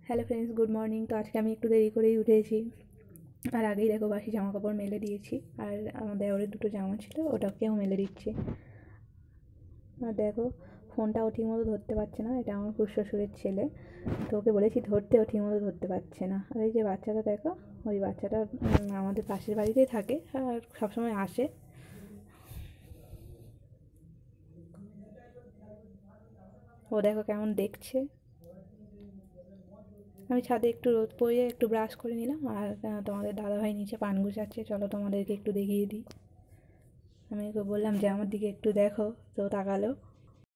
Hello friends, good morning. তো আজকে আমি একটু দেরি করেই উঠেছি, আর আগেই দেখো বাসি জামা কাপড় মেলে দিয়েছি। আর আমার দেওরের দুটো জামা ছিল, ওটাকেও মেলে দিচ্ছি। আর দেখো ফোনটাও ঠিকমতো ধরতে পারছে না, এটা আমার শ্বশুরের ছেলে। তো ওকে বলেছি ধরতেও ঠিকমতো ধরতে পারছে না। আর এই যে বাচ্চাটা দেখো, ওই বাচ্চাটা আমাদের পাশের বাড়িতেই থাকে আর সবসময় আসে। ও দেখো কেমন দেখছে। আমি ছাদে একটু রোদ পড়িয়ে একটু ব্রাশ করে নিলাম, আর তোমাদের দাদাভাই নিচে পান গুছাচ্ছে, চলো তোমাদেরকে একটু দেখিয়ে দিই। আমি ওকে বললাম যে আমার দিকে একটু দেখো, তো তাকালো।